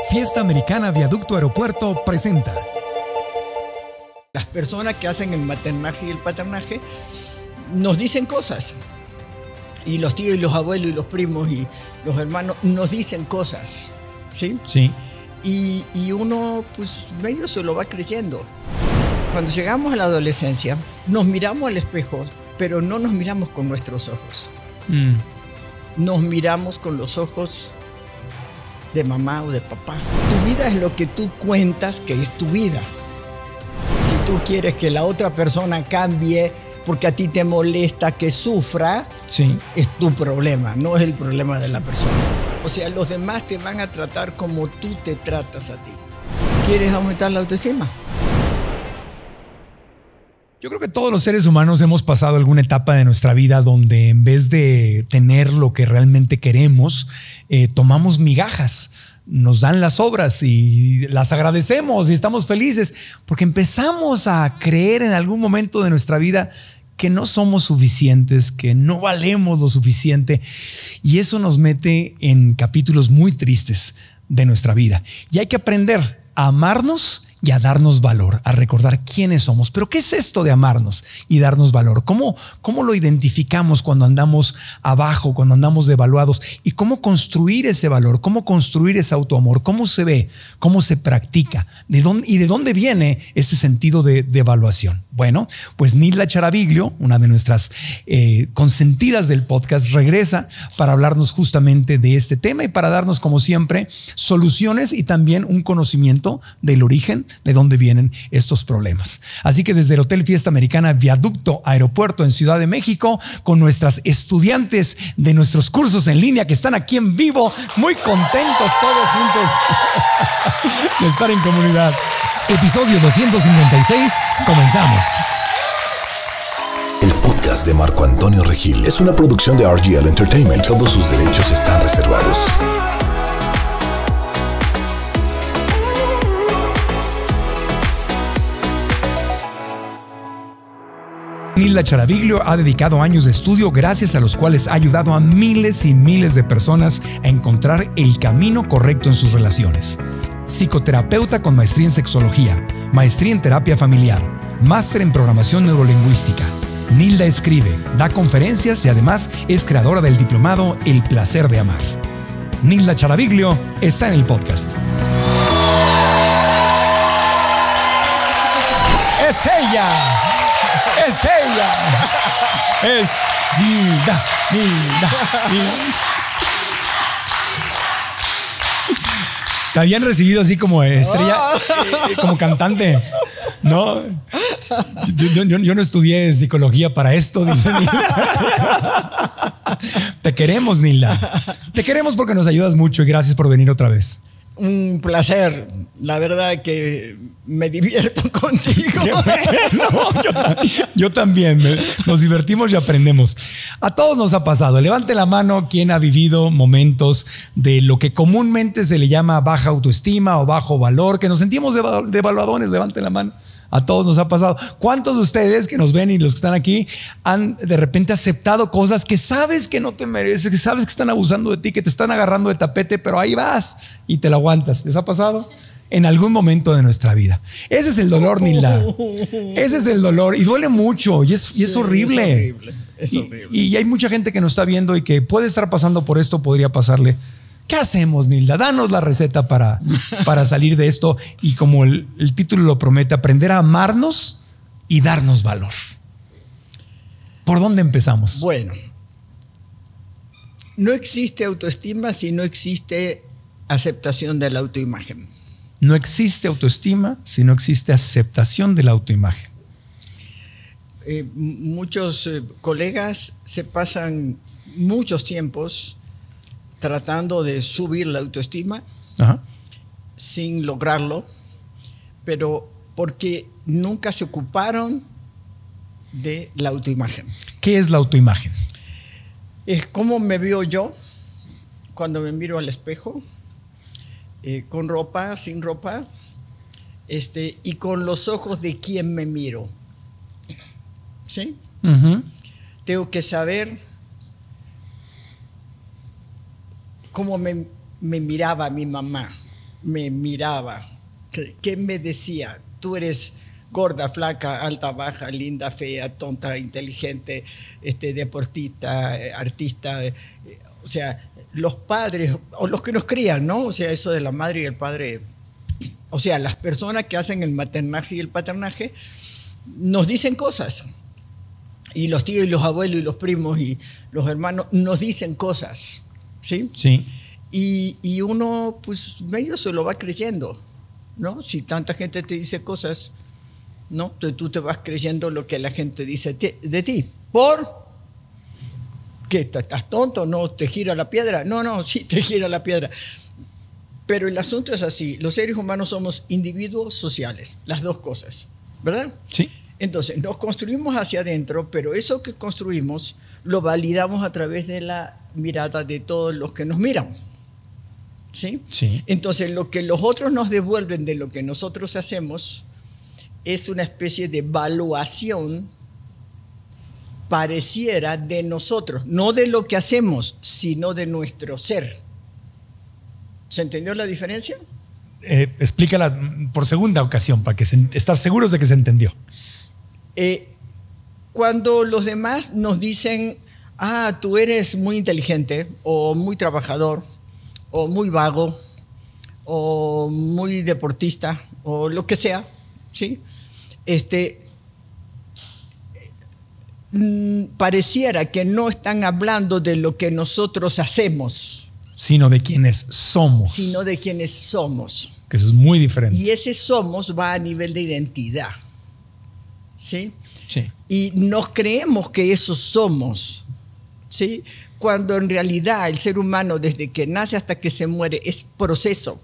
Fiesta Americana Viaducto Aeropuerto presenta. Las personas que hacen el maternaje y el paternaje nos dicen cosas. Y los tíos y los abuelos y los primos y los hermanos nos dicen cosas. ¿Sí? Sí. Y uno, pues, medio se lo va creyendo. Cuando llegamos a la adolescencia, nos miramos al espejo, pero no nos miramos con nuestros ojos. Nos miramos con los ojos de mamá o de papá. Tu vida es lo que tú cuentas que es tu vida. Si tú quieres que la otra persona cambie porque a ti te molesta que sufra, Sí. es tu problema, no es el problema de la persona. O sea, los demás te van a tratar como tú te tratas a ti. ¿Quieres aumentar la autoestima? Yo creo que todos los seres humanos hemos pasado alguna etapa de nuestra vida donde en vez de tener lo que realmente queremos, tomamos migajas. Nos dan las obras y las agradecemos y estamos felices porque empezamos a creer en algún momento de nuestra vida que no somos suficientes, que no valemos lo suficiente, y eso nos mete en capítulos muy tristes de nuestra vida. Y hay que aprender a amarnos y a darnos valor, a recordar quiénes somos. Pero ¿qué es esto de amarnos y darnos valor? ¿Cómo lo identificamos cuando andamos abajo, cuando andamos devaluados? ¿Y cómo construir ese valor? ¿Cómo construir ese autoamor? ¿Cómo se ve? ¿Cómo se practica? ¿De dónde viene este sentido de evaluación? Bueno, pues Nilda Charaviglio, una de nuestras consentidas del podcast, regresa para hablarnos justamente de este tema y para darnos, como siempre, soluciones y también un conocimiento del origen de dónde vienen estos problemas. Así que desde el Hotel Fiesta Americana Viaducto Aeropuerto en Ciudad de México, con nuestras estudiantes de nuestros cursos en línea que están aquí en vivo, muy contentos todos juntos de estar en comunidad. Episodio 256, comenzamos. El podcast de Marco Antonio Regil es una producción de RGL Entertainment. Todos sus derechos están reservados. Nilda Charaviglio ha dedicado años de estudio gracias a los cuales ha ayudado a miles y miles de personas a encontrar el camino correcto en sus relaciones. Psicoterapeuta con maestría en sexología, maestría en terapia familiar, máster en programación neurolingüística. Nilda escribe, da conferencias y además es creadora del diplomado El placer de amar. Nilda Charaviglio está en el podcast. ¡Es ella! ¡Es ella! ¡Es Nilda! Te habían recibido así como estrella, como cantante, ¿no? Yo no estudié psicología para esto, dice Nilda. Te queremos, Nilda. Te queremos porque nos ayudas mucho y gracias por venir otra vez. Un placer. La verdad que me divierto contigo. Qué bueno. Yo también. Nos divertimos y aprendemos. A todos nos ha pasado. Levante la mano quien ha vivido momentos de lo que comúnmente se le llama baja autoestima o bajo valor, que nos sentimos devaluadones. Levante la mano. A todos nos ha pasado. ¿Cuántos de ustedes que nos ven y los que están aquí han de repente aceptado cosas que sabes que no te mereces, que sabes que están abusando de ti, que te están agarrando de tapete, pero ahí vas y te lo aguantas? ¿Les ha pasado? En algún momento de nuestra vida. Ese es el dolor, Nilda. Ese es el dolor y duele mucho y es horrible. Es horrible. Y hay mucha gente que nos está viendo y que puede estar pasando por esto, podría pasarle. ¿Qué hacemos, Nilda? Danos la receta para salir de esto y, como el título lo promete, aprender a amarnos y darnos valor. ¿Por dónde empezamos? Bueno, no existe autoestima si no existe aceptación de la autoimagen. No existe autoestima si no existe aceptación de la autoimagen. Muchos colegas se pasan muchos tiempos tratando de subir la autoestima. Ajá. Sin lograrlo, pero porque nunca se ocuparon de la autoimagen. ¿Qué es la autoimagen? Es cómo me veo yo cuando me miro al espejo, con ropa, sin ropa, y con los ojos de quien me miro. ¿Sí? Uh-huh. Tengo que saber cómo me miraba mi mamá. me miraba, ¿qué me decía? Tú eres gorda, flaca, alta, baja, linda, fea, tonta, inteligente, deportista, artista. O sea, los padres, o los que nos crían, ¿no? O sea, eso de la madre y el padre. O sea, las personas que hacen el maternaje y el paternaje nos dicen cosas. Y los tíos y los abuelos y los primos y los hermanos nos dicen cosas, ¿sí? Sí. Y uno, pues, medio se lo va creyendo, ¿no? Si tanta gente te dice cosas, ¿no? Entonces tú te vas creyendo lo que la gente dice de ti. ¿Por qué? ¿Estás tonto? ¿No te gira la piedra? No, sí te gira la piedra. Pero el asunto es así. Los seres humanos somos individuos sociales, las dos cosas, ¿verdad? Sí. Entonces, nos construimos hacia adentro, pero eso que construimos lo validamos a través de la mirada de todos los que nos miran. ¿Sí? Sí. Entonces, lo que los otros nos devuelven de lo que nosotros hacemos es una especie de evaluación pareciera de nosotros, no de lo que hacemos, sino de nuestro ser. ¿Se entendió la diferencia? Explícala por segunda ocasión, para que estás seguros de que se entendió. Cuando los demás nos dicen, tú eres muy inteligente, o muy trabajador, o muy vago, o muy deportista, o lo que sea, ¿sí? Pareciera que no están hablando de lo que nosotros hacemos, sino de quienes somos. Sino de quienes somos. Que eso es muy diferente. Y ese somos va a nivel de identidad. ¿Sí? Sí. Y nos creemos que eso somos, ¿sí? Cuando en realidad el ser humano desde que nace hasta que se muere es proceso.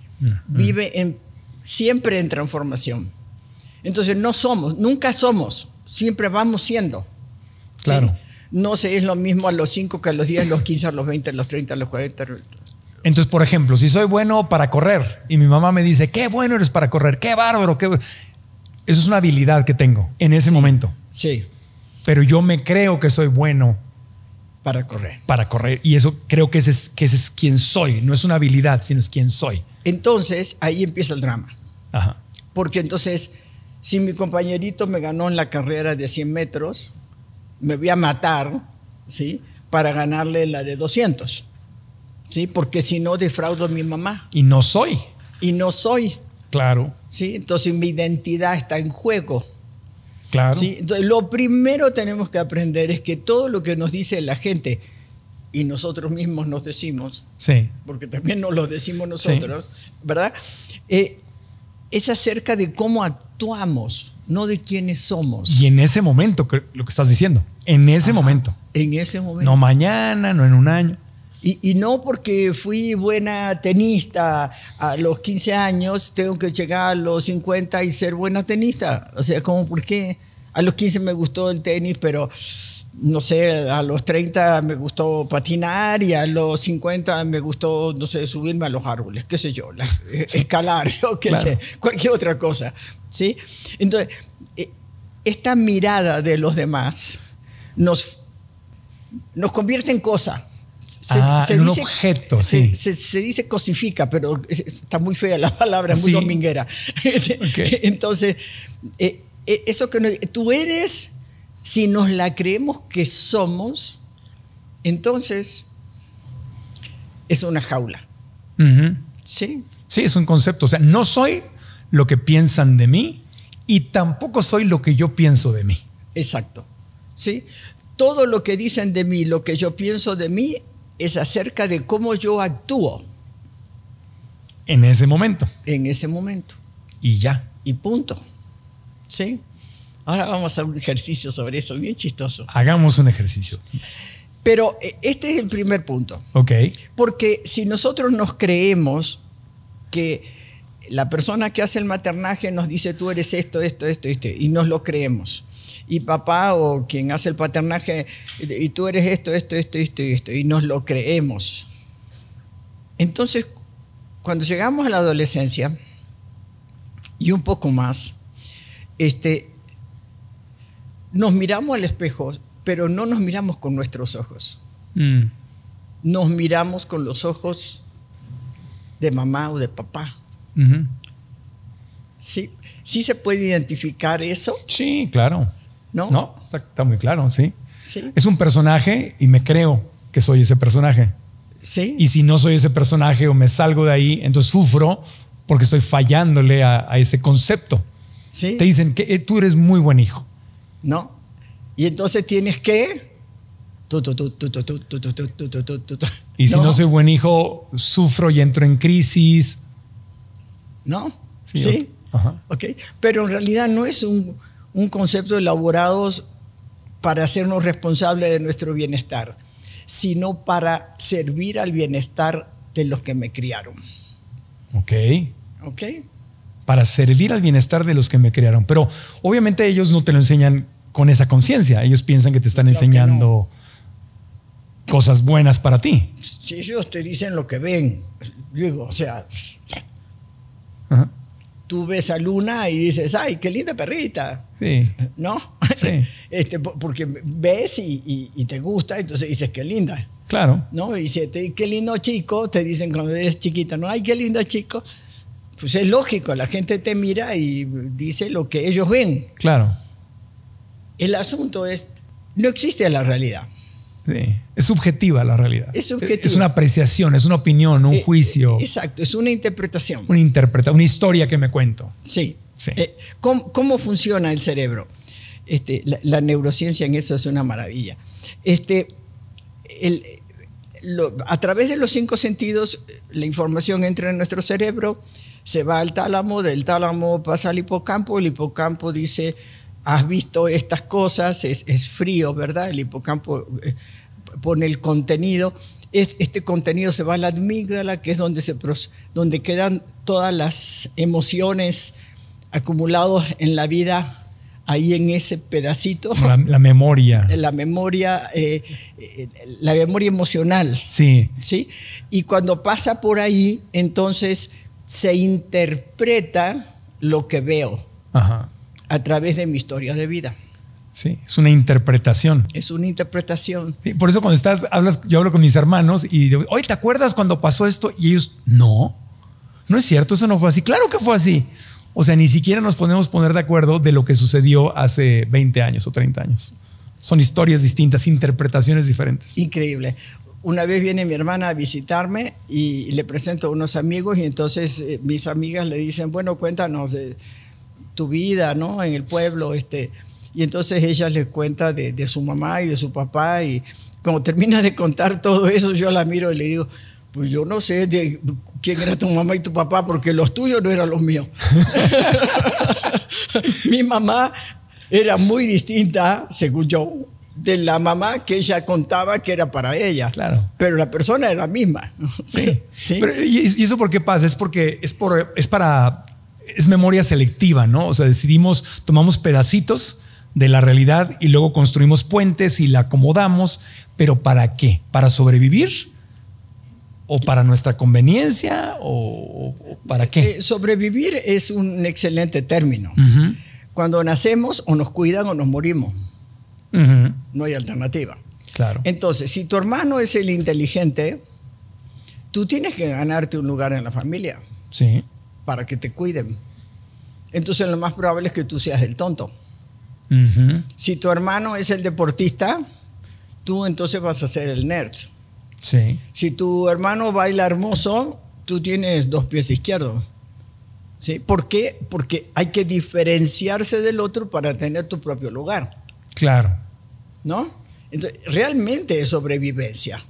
Vive siempre en transformación. Entonces no somos, nunca somos, siempre vamos siendo. Claro. ¿Sí? No sé, es lo mismo a los 5 que a los 10, a los 15, a los 20, a los 30, a los 40. Entonces, por ejemplo, si soy bueno para correr y mi mamá me dice, qué bueno eres para correr, qué bárbaro, eso es una habilidad que tengo en ese momento. Sí. Pero yo me creo que soy bueno para correr. Para correr. Y eso creo que ese es quien soy. No es una habilidad, sino es quien soy. Entonces, ahí empieza el drama. Ajá. Porque entonces, si mi compañerito me ganó en la carrera de 100 metros, me voy a matar, ¿sí? Para ganarle la de 200. ¿Sí? Porque si no, defraudo a mi mamá. Y no soy. Y no soy. Claro. ¿Sí? Entonces mi identidad está en juego. Claro. ¿Sí? Entonces, lo primero que tenemos que aprender es que todo lo que nos dice la gente y nosotros mismos nos decimos, sí, porque también nos lo decimos nosotros, sí, ¿verdad? Es acerca de cómo actuamos, no de quiénes somos. Y en ese momento, lo que estás diciendo, en ese momento. En ese momento. No mañana, no en un año. Y no porque fui buena tenista a los 15 años, tengo que llegar a los 50 y ser buena tenista. O sea, ¿cómo por qué? A los 15 me gustó el tenis, pero no sé, a los 30 me gustó patinar y a los 50 me gustó, no sé, subirme a los árboles, qué sé yo, escalar, o qué sé, cualquier otra cosa. ¿Sí? Entonces, esta mirada de los demás nos convierte en cosa. En un objeto, sí. Se dice cosifica, pero está muy fea la palabra, muy dominguera. Okay. Entonces, eso que tú eres, si nos la creemos que somos, entonces es una jaula. ¿Sí? Sí, es un concepto. O sea, no soy lo que piensan de mí y tampoco soy lo que yo pienso de mí. Exacto. ¿Sí? Todo lo que dicen de mí, lo que yo pienso de mí, es acerca de cómo yo actúo. En ese momento. En ese momento. Y ya. Y punto. ¿Sí? Ahora vamos a hacer un ejercicio sobre eso, bien chistoso. Hagamos un ejercicio. Pero este es el primer punto. Ok. Porque si nosotros nos creemos que la persona que hace el maternaje nos dice tú eres esto, y nos lo creemos. Y papá o quien hace el paternaje, y tú eres esto, y nos lo creemos. Entonces, cuando llegamos a la adolescencia, y un poco más, nos miramos al espejo, pero no nos miramos con nuestros ojos. Nos miramos con los ojos de mamá o de papá. ¿Sí? ¿Sí se puede identificar eso? Sí, claro. ¿No? No, está muy claro, sí. Sí. Es un personaje y me creo que soy ese personaje. Sí. Y si no soy ese personaje o me salgo de ahí, entonces sufro porque estoy fallándole a ese concepto. Sí. Te dicen que tú eres muy buen hijo. ¿No? Y entonces tienes que... Y si no soy buen hijo, sufro y entro en crisis. ¿No? Sí. Sí. Ajá. Okay. Pero en realidad no es un concepto elaborado para hacernos responsables de nuestro bienestar, sino para servir al bienestar de los que me criaron. Ok. ¿Ok? Para servir al bienestar de los que me criaron. Pero obviamente ellos no te lo enseñan con esa conciencia. Ellos piensan que te están enseñando cosas buenas para ti. Si ellos te dicen lo que ven, digo, o sea, Ajá. tú ves a Luna y dices, ay, qué linda perrita. Sí. ¿No? Sí. Porque ves y te gusta, entonces dices, qué linda. Claro. ¿No? Y si qué lindo chico, te dicen cuando eres chiquita, ¿no? Ay, qué lindo chico. Pues es lógico, la gente te mira y dice lo que ellos ven. Claro. El asunto es, no existe la realidad. Sí. Es subjetiva la realidad. Es subjetiva. Es una apreciación, es una opinión, un juicio. Exacto, es una interpretación. Una historia que me cuento. Sí. Sí. ¿Cómo funciona el cerebro? La neurociencia en eso es una maravilla. A través de los 5 sentidos, la información entra en nuestro cerebro, se va al tálamo, del tálamo pasa al hipocampo, el hipocampo dice, has visto estas cosas, es frío, ¿verdad? El hipocampo pone el contenido. Este contenido se va a la amígdala, que es donde quedan todas las emociones acumuladas en la vida, ahí en ese pedacito. La memoria. La memoria emocional. Sí. ¿Sí? Y cuando pasa por ahí, entonces se interpreta lo que veo. Ajá. A través de mi historia de vida. Sí, es una interpretación. Es una interpretación. Sí, por eso cuando yo hablo con mis hermanos y digo, oye, ¿te acuerdas cuando pasó esto? Y ellos, no es cierto, eso no fue así. Claro que fue así. O sea, ni siquiera nos podemos poner de acuerdo de lo que sucedió hace 20 años o 30 años. Son historias distintas, interpretaciones diferentes. Increíble. Una vez viene mi hermana a visitarme y le presento a unos amigos y entonces mis amigas le dicen, bueno, cuéntanos de tu vida, ¿no? En el pueblo, Y entonces ella les cuenta de su mamá y de su papá y cuando termina de contar todo eso, yo la miro y le digo, pues yo no sé de quién era tu mamá y tu papá porque los tuyos no eran los míos. Mi mamá era muy distinta, según yo, de la mamá que ella contaba que era para ella. Claro. Pero la persona era la misma. Sí. ¿Sí? Pero, ¿y eso por qué pasa? Es porque es memoria selectiva, ¿no? O sea, tomamos pedacitos de la realidad y luego construimos puentes y la acomodamos, pero ¿para qué? ¿Para sobrevivir? ¿O para nuestra conveniencia? ¿O para qué? Sobrevivir es un excelente término. Cuando nacemos o nos cuidan o nos morimos. No hay alternativa. Claro. Entonces, si tu hermano es el inteligente, tú tienes que ganarte un lugar en la familia. Sí. Para que te cuiden. Entonces lo más probable es que tú seas el tonto. Si tu hermano es el deportista, tú entonces vas a ser el nerd. Sí. Si tu hermano baila hermoso, tú tienes 2 pies izquierdos. ¿Sí? ¿Por qué? Porque hay que diferenciarse del otro para tener tu propio lugar. Claro. ¿No? Entonces, realmente es sobrevivencia.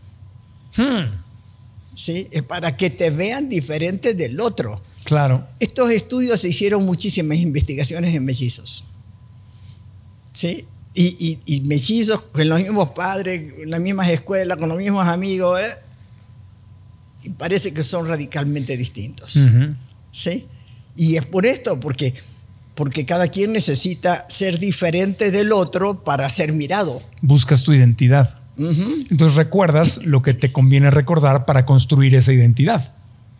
¿Sí? Es para que te vean diferente del otro. Claro. Estos estudios se hicieron muchísimas investigaciones en mellizos. ¿Sí? Y mellizos con los mismos padres, en las mismas escuelas, con los mismos amigos, y parece que son radicalmente distintos. ¿Sí? Y es por esto, porque cada quien necesita ser diferente del otro para ser mirado. Buscas tu identidad. Entonces recuerdas lo que te conviene recordar para construir esa identidad.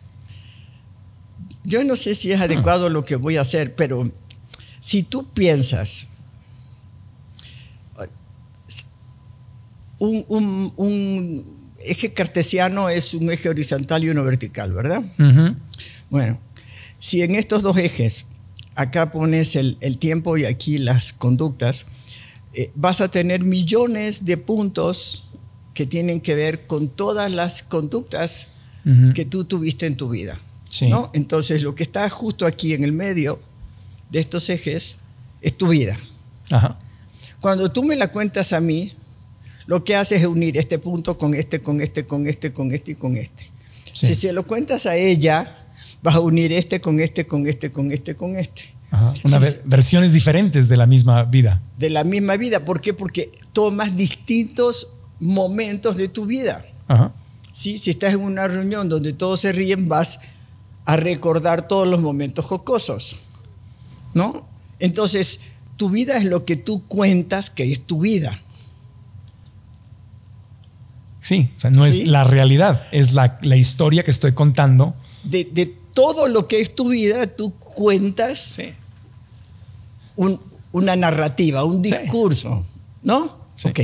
Yo no sé si es adecuado lo que voy a hacer, pero si tú piensas un eje cartesiano es un eje horizontal y uno vertical, ¿verdad? Bueno, si en estos dos ejes, acá pones el tiempo y aquí las conductas, vas a tener millones de puntos que tienen que ver con todas las conductas que tú tuviste en tu vida. Sí. ¿No? Entonces, lo que está justo aquí en el medio de estos ejes es tu vida. Ajá. Cuando tú me la cuentas a mí, lo que haces es unir este punto con este, con este, con este, con este y con este. Sí. Si se lo cuentas a ella, vas a unir este con este, con este, con este, con este. Ajá. Sí, Versiones diferentes de la misma vida. de la misma vida. ¿Por qué? Porque tomas distintos momentos de tu vida. Ajá. ¿Sí? Si estás en una reunión donde todos se ríen, vas a recordar todos los momentos jocosos, ¿no? Entonces, tu vida es lo que tú cuentas que es tu vida. Sí, o sea, no ¿Sí? es la realidad, es la historia que estoy contando. De todo lo que es tu vida, tú cuentas Sí. una narrativa, un Sí. discurso, ¿no? Sí. Ok.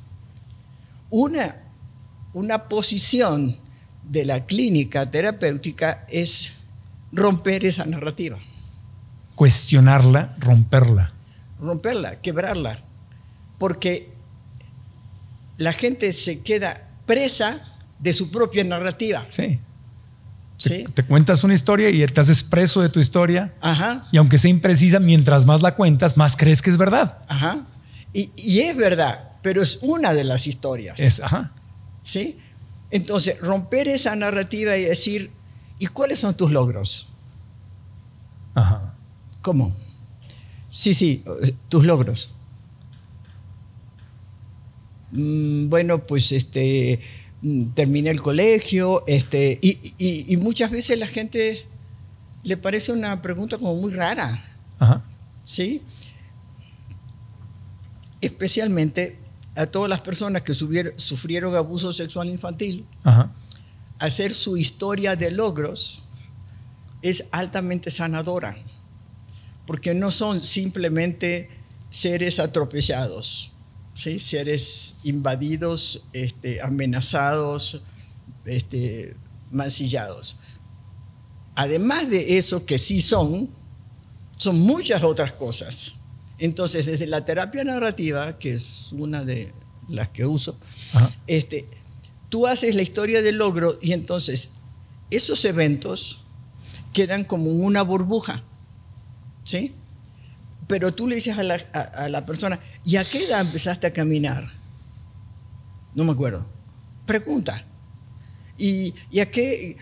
Una posición de la clínica terapéutica es romper esa narrativa. Cuestionarla, romperla. Romperla, quebrarla. Porque la gente se queda presa de su propia narrativa. Sí. ¿Sí? Te cuentas una historia y te haces preso de tu historia. Ajá, Y aunque sea imprecisa, mientras más la cuentas, más crees que es verdad. ajá. Y es verdad, pero es una de las historias. Ajá. ¿Sí? Entonces, romper esa narrativa y decir, ¿y cuáles son tus logros? Ajá. ¿Cómo? Sí, tus logros. Bueno, pues terminé el colegio, y muchas veces la gente le parece una pregunta como muy rara, Ajá. ¿sí? Especialmente a todas las personas que sufrieron abuso sexual infantil. Ajá. Hacer su historia de logros es altamente sanadora, porque no son simplemente seres atropellados, ¿sí? Seres invadidos, amenazados, mancillados. Además de eso, que sí son muchas otras cosas. Entonces, desde la terapia narrativa, que es una de las que uso, Ajá. tú haces la historia del logro y entonces esos eventos quedan como una burbuja, ¿sí? Pero tú le dices a la persona, ¿y a qué edad empezaste a caminar? No me acuerdo. Pregunta. ¿Y a qué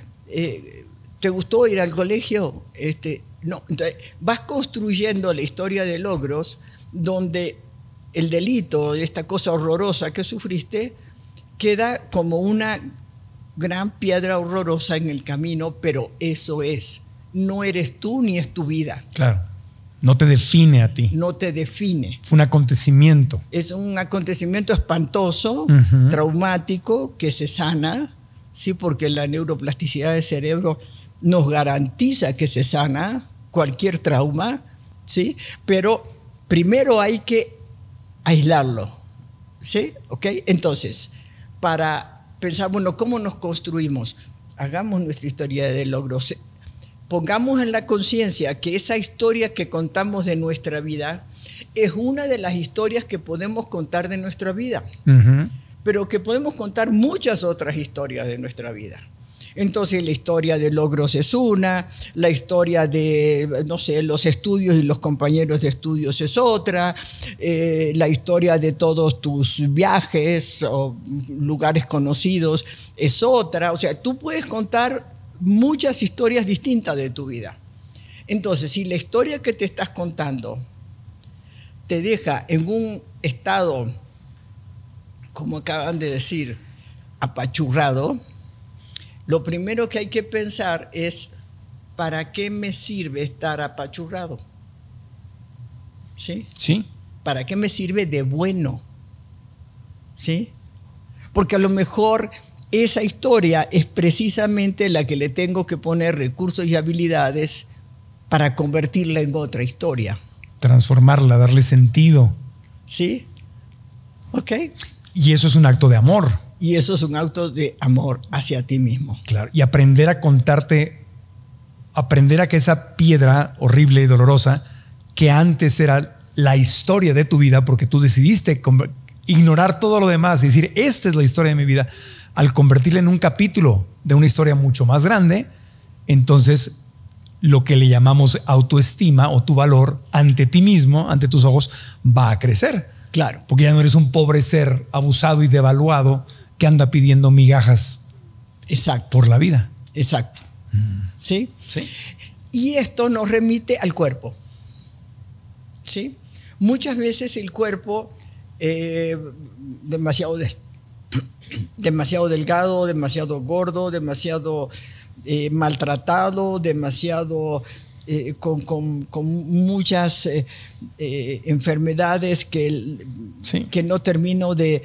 te gustó ir al colegio? No. Entonces, vas construyendo la historia de logros donde el delito, esta cosa horrorosa que sufriste, queda como una gran piedra horrorosa en el camino, pero eso es. No eres tú ni es tu vida. Claro. No te define a ti. No te define. Fue un acontecimiento. Es un acontecimiento espantoso, traumático, que se sana, ¿sí? Porque la neuroplasticidad del cerebro nos garantiza que se sana cualquier trauma, ¿sí? Pero primero hay que aislarlo, ¿sí? ¿Ok? Entonces, para pensar, bueno, ¿cómo nos construimos? Hagamos nuestra historia de logros. Pongamos en la conciencia que esa historia que contamos de nuestra vida es una de las historias que podemos contar de nuestra vida, pero que podemos contar muchas otras historias de nuestra vida. Entonces, la historia de logros es una, la historia de, no sé, los estudios y los compañeros de estudios es otra, la historia de todos tus viajes o lugares conocidos es otra. O sea, tú puedes contar muchas historias distintas de tu vida. Entonces, si la historia que te estás contando te deja en un estado, como acaban de decir, apachurrado, lo primero que hay que pensar es, ¿para qué me sirve estar apachurrado? ¿Sí? Sí. ¿Para qué me sirve de bueno? ¿Sí? Porque a lo mejor esa historia es precisamente la que le tengo que poner recursos y habilidades para convertirla en otra historia. Transformarla, darle sentido. ¿Sí? ¿Ok? Y eso es un acto de amor. Y eso es un acto de amor hacia ti mismo. Claro. Y aprender a contarte, aprender a que esa piedra horrible y dolorosa, que antes era la historia de tu vida, porque tú decidiste ignorar todo lo demás y decir, esta es la historia de mi vida, al convertirla en un capítulo de una historia mucho más grande, entonces lo que le llamamos autoestima o tu valor ante ti mismo, ante tus ojos, va a crecer. Claro. Porque ya no eres un pobre ser abusado y devaluado que anda pidiendo migajas. Exacto. Por la vida. Exacto. ¿Sí? Sí. Y esto nos remite al cuerpo. ¿Sí? Muchas veces el cuerpo demasiado delgado, demasiado gordo, demasiado maltratado, demasiado con muchas enfermedades que no termino de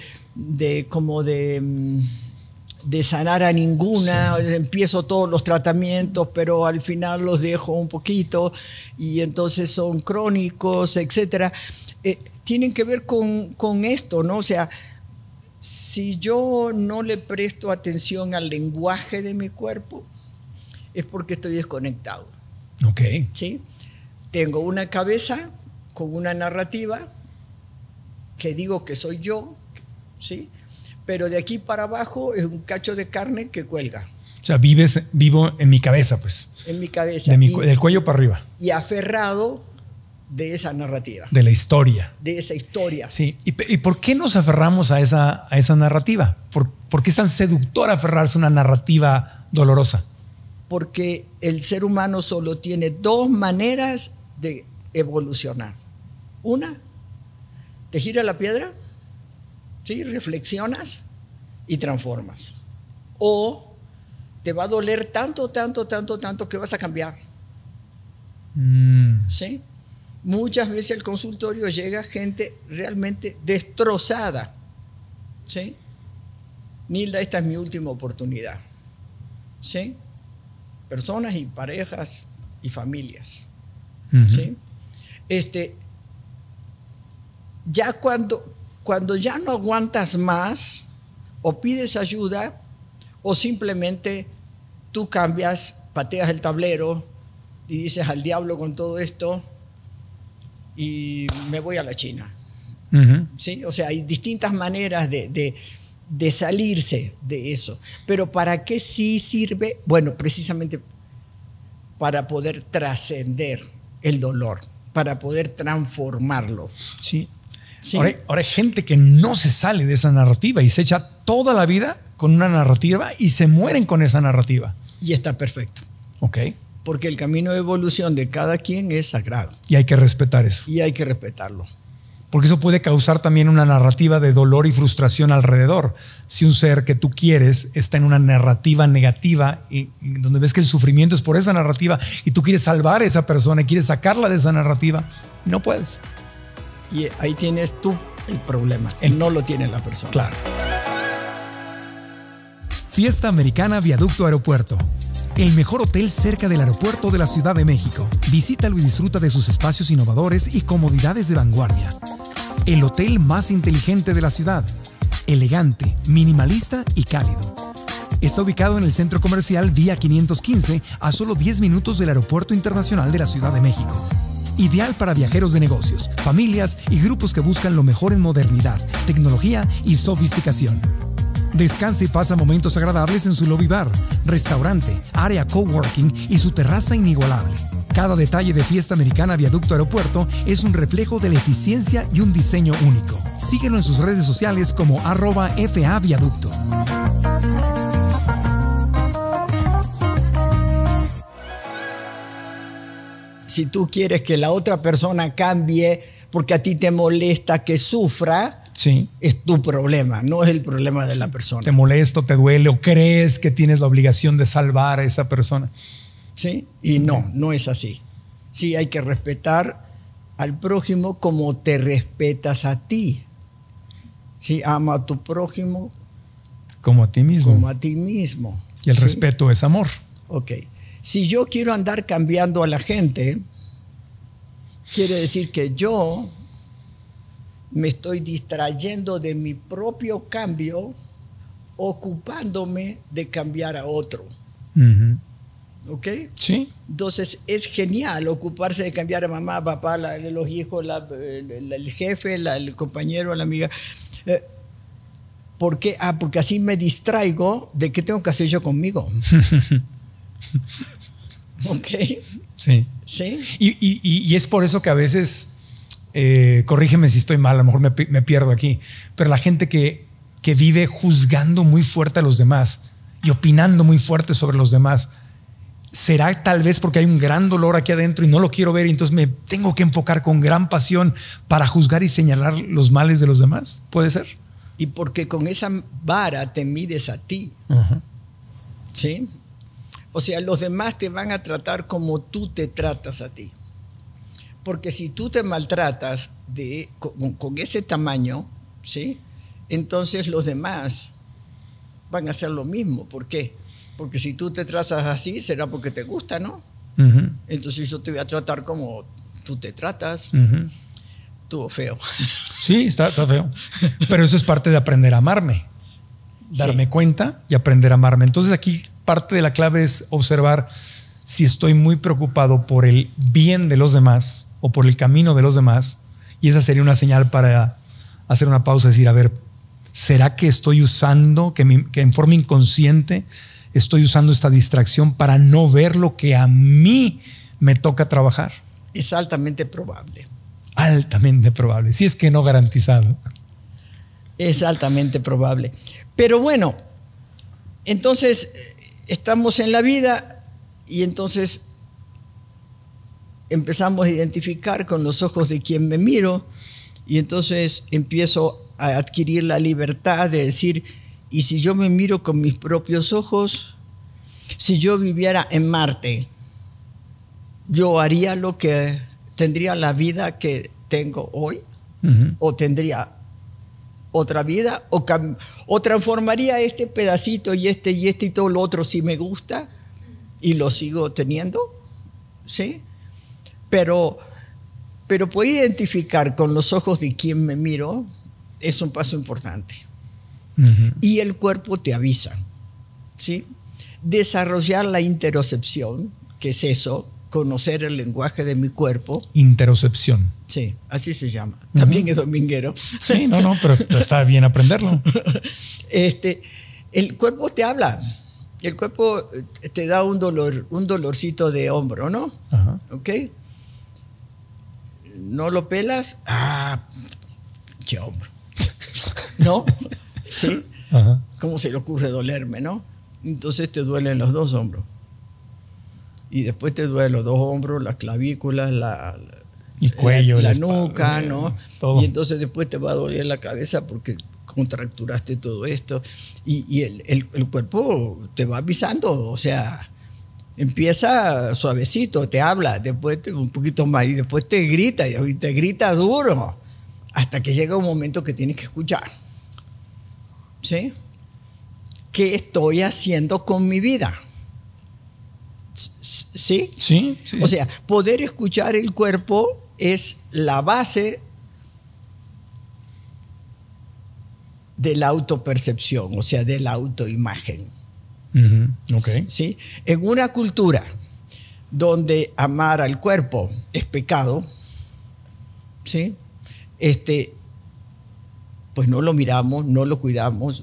sanar a ninguna. Sí. Empiezo todos los tratamientos, pero al final los dejo un poquito y entonces son crónicos, etcétera. Tienen que ver con esto, ¿no? O sea, si yo no le presto atención al lenguaje de mi cuerpo, es porque estoy desconectado. Ok. ¿Sí? Tengo una cabeza con una narrativa que digo que soy yo, ¿sí? Pero de aquí para abajo es un cacho de carne que cuelga. O sea, vivo en mi cabeza, pues. En mi cabeza. Del cuello para arriba. Y aferrado de esa narrativa. De la historia. De esa historia. Sí. ¿Y por qué nos aferramos a esa narrativa? ¿Por qué es tan seductor aferrarse a una narrativa dolorosa? Porque el ser humano solo tiene dos maneras de evolucionar. Una, te gira la piedra, ¿sí? Reflexionas y transformas. O te va a doler tanto que vas a cambiar. ¿Sí? Muchas veces al consultorio llega gente realmente destrozada. ¿Sí? Nilda, esta es mi última oportunidad. ¿Sí? Personas y parejas y familias. ¿Sí? Ya cuando ya no aguantas más, o pides ayuda, o simplemente tú cambias, pateas el tablero y dices al diablo con todo esto y me voy a la China. ¿Sí? O sea, hay distintas maneras de salirse de eso. Pero ¿para qué sí sirve? Bueno, precisamente para poder trascender el dolor, para poder transformarlo. Sí. ¿Sí? Ahora hay gente que no se sale de esa narrativa y se echa toda la vida con una narrativa y se mueren con esa narrativa. Y está perfecto. Ok. Porque el camino de evolución de cada quien es sagrado. Y hay que respetar eso. Y hay que respetarlo. Porque eso puede causar también una narrativa de dolor y frustración alrededor. Si un ser que tú quieres está en una narrativa negativa y donde ves que el sufrimiento es por esa narrativa y tú quieres salvar a esa persona y quieres sacarla de esa narrativa, no puedes. Y ahí tienes tú el problema. No lo tiene la persona. Claro. Fiesta Americana Viaducto Aeropuerto. El mejor hotel cerca del aeropuerto de la Ciudad de México. Visítalo y disfruta de sus espacios innovadores y comodidades de vanguardia. El hotel más inteligente de la ciudad. Elegante, minimalista y cálido. Está ubicado en el centro comercial Vía 515, a solo 10 minutos del Aeropuerto Internacional de la Ciudad de México. Ideal para viajeros de negocios, familias y grupos que buscan lo mejor en modernidad, tecnología y sofisticación. Descansa y pasa momentos agradables en su lobby bar, restaurante, área coworking y su terraza inigualable. Cada detalle de Fiesta Americana Viaducto Aeropuerto es un reflejo de la eficiencia y un diseño único. Síguelo en sus redes sociales como @FAViaducto. Si tú quieres que la otra persona cambie porque a ti te molesta que sufra, sí, es tu problema, no es el problema de la persona. Te molesta, te duele o crees que tienes la obligación de salvar a esa persona. ¿Sí? Y no es así. Sí, hay que respetar al prójimo como te respetas a ti. Sí, ama a tu prójimo como a ti mismo. Como a ti mismo. Y el respeto es amor. Ok. Si yo quiero andar cambiando a la gente, quiere decir que yo me estoy distrayendo de mi propio cambio ocupándome de cambiar a otro. ¿Ok? Sí. Entonces es genial ocuparse de cambiar a mamá, papá, los hijos, el jefe, el compañero, la amiga. ¿Por qué? Porque así me distraigo de qué tengo que hacer yo conmigo. ¿Ok? Sí. ¿Sí? Y es por eso que a veces, corrígeme si estoy mal, a lo mejor me pierdo aquí, pero la gente que vive juzgando muy fuerte a los demás y opinando muy fuerte sobre los demás, ¿será tal vez porque hay un gran dolor aquí adentro y no lo quiero ver y entonces me tengo que enfocar con gran pasión para juzgar y señalar los males de los demás? ¿Puede ser? Y porque con esa vara te mides a ti. ¿Sí? O sea, los demás te van a tratar como tú te tratas a ti. Porque si tú te maltratas con ese tamaño, ¿sí? Entonces los demás van a hacer lo mismo. ¿Por qué? Porque si tú te tratas así, será porque te gusta, ¿no? Entonces yo te voy a tratar como tú te tratas. Estuvo feo. Sí, está feo. Pero eso es parte de aprender a amarme. Darme cuenta y aprender a amarme. Entonces aquí parte de la clave es observar si estoy muy preocupado por el bien de los demás o por el camino de los demás. Y esa sería una señal para hacer una pausa y decir, a ver, ¿será que estoy usando, que en forma inconsciente estoy usando esta distracción para no ver lo que a mí me toca trabajar? Es altamente probable. Altamente probable, si es que no garantizado. Es altamente probable. Pero bueno, entonces estamos en la vida y entonces empezamos a identificar con los ojos de quien me miro y entonces empiezo a adquirir la libertad de decir, y si yo me miro con mis propios ojos, si yo viviera en Marte, yo haría lo que tendría la vida que tengo hoy, o tendría otra vida, o transformaría este pedacito y todo lo otro si me gusta y lo sigo teniendo, ¿sí? Pero poder identificar con los ojos de quien me miro es un paso importante. Y el cuerpo te avisa, ¿sí? Desarrollar la interocepción, que es eso, conocer el lenguaje de mi cuerpo. Interocepción. Sí, así se llama. También es dominguero. Sí, no, pero está bien aprenderlo. El cuerpo te habla. El cuerpo te da un dolorcito de hombro, ¿no? ¿Ok? ¿No lo pelas? ¡Qué hombro! ¿No? ¿Sí? ¿Cómo se le ocurre dolerme, no? Entonces te duelen los dos hombros. Y después te duelen los dos hombros, las clavículas, el cuello, la nuca, ¿no? Todo. Y entonces después te va a doler la cabeza porque contracturaste todo esto. Y el cuerpo te va avisando, o sea, empieza suavecito, te habla, después un poquito más y después te grita y te grita duro hasta que llega un momento que tienes que escuchar. ¿Sí? ¿Qué estoy haciendo con mi vida? ¿Sí? Sí. O sea, poder escuchar el cuerpo es la base de la autopercepción, o sea, de la autoimagen. Okay. ¿Sí? En una cultura donde amar al cuerpo es pecado, ¿sí? Pues no lo miramos, no lo cuidamos,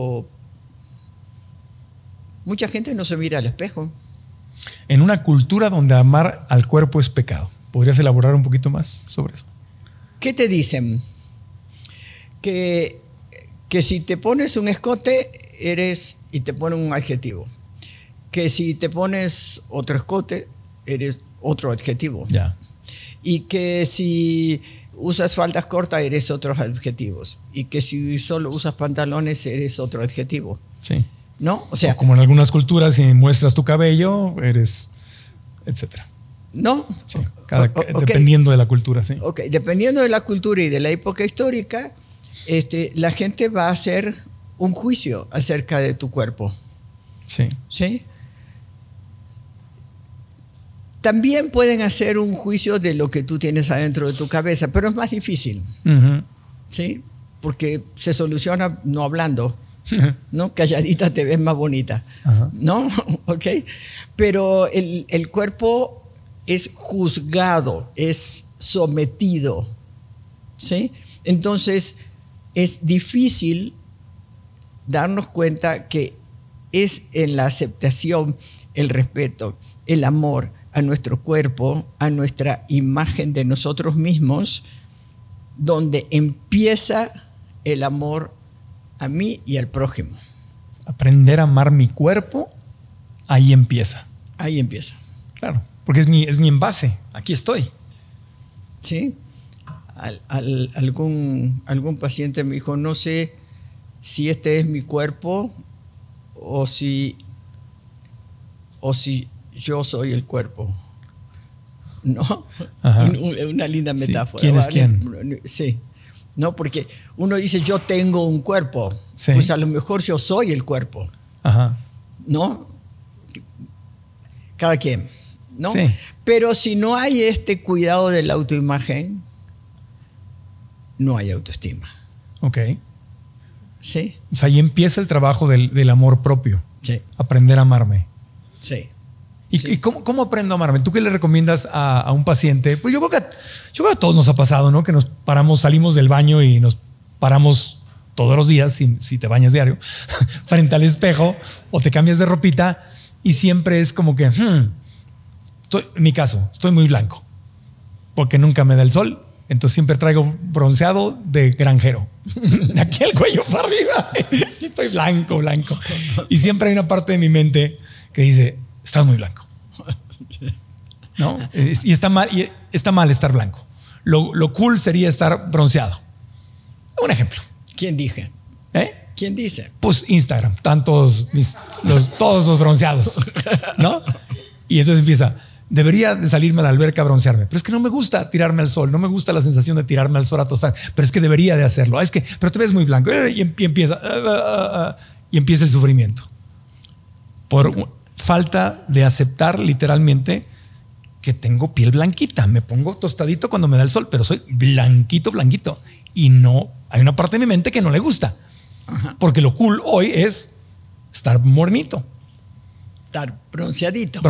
Mucha gente no se mira al espejo. En una cultura donde amar al cuerpo es pecado. ¿Podrías elaborar un poquito más sobre eso? ¿Qué te dicen? Que si te pones un escote y te ponen un adjetivo. Que si te pones otro escote, eres otro adjetivo. Ya. Y que si usas faldas cortas, eres otros adjetivos. Y que si solo usas pantalones, eres otro adjetivo. Sí. ¿No? O sea, como en algunas culturas, si muestras tu cabello, eres, etcétera. ¿No? Sí, dependiendo de la cultura, sí. Ok, dependiendo de la cultura y de la época histórica, la gente va a hacer un juicio acerca de tu cuerpo. Sí. ¿Sí? También pueden hacer un juicio de lo que tú tienes adentro de tu cabeza, pero es más difícil. ¿Sí? Porque se soluciona no hablando. ¿no? Calladita te ves más bonita, ¿no? ¿Ok? Pero el cuerpo es juzgado, es sometido, ¿sí? Entonces es difícil darnos cuenta que es en la aceptación, el respeto, el amor a nuestro cuerpo, a nuestra imagen de nosotros mismos, donde empieza el amor a mí y al prójimo. Aprender a amar mi cuerpo, ahí empieza. Ahí empieza. Claro, porque es mi envase, aquí estoy. ¿Sí? Algún paciente me dijo, no sé si este es mi cuerpo o si yo soy el cuerpo. ¿No? Una linda metáfora. Sí. ¿Quién es quién? Sí. No, porque uno dice yo tengo un cuerpo, sí. Pues a lo mejor yo soy el cuerpo. ¿No? Cada quien, ¿no? Sí. Pero si no hay este cuidado de la autoimagen, no hay autoestima. Ok. Sí. O sea, ahí empieza el trabajo del amor propio. Sí. Aprender a amarme. Sí. ¿Y cómo aprendo a amarme? ¿Tú qué le recomiendas a un paciente? Pues yo creo que a todos nos ha pasado, ¿no? Que nos paramos, salimos del baño y nos paramos todos los días, si te bañas diario, frente al espejo o te cambias de ropita y siempre es como que, en mi caso, estoy muy blanco porque nunca me da el sol. Entonces siempre traigo bronceado de granjero. De aquí el cuello para arriba. Y estoy blanco. Y siempre hay una parte de mi mente que dice, estás muy blanco. ¿No? Y está mal estar blanco. Lo cool sería estar bronceado. Un ejemplo. ¿Quién dice? ¿Quién dice? Pues Instagram. Todos los bronceados. ¿No? Y entonces empieza... Debería de salirme a la alberca a broncearme, pero es que no me gusta tirarme al sol, no me gusta la sensación de tirarme al sol a tostar, pero es que debería de hacerlo. Pero te ves muy blanco y empieza el sufrimiento por falta de aceptar literalmente que tengo piel blanquita. Me pongo tostadito cuando me da el sol, pero soy blanquito y no hay una parte de mi mente que no le gusta, porque lo cool hoy es estar morenito, estar bronceadito.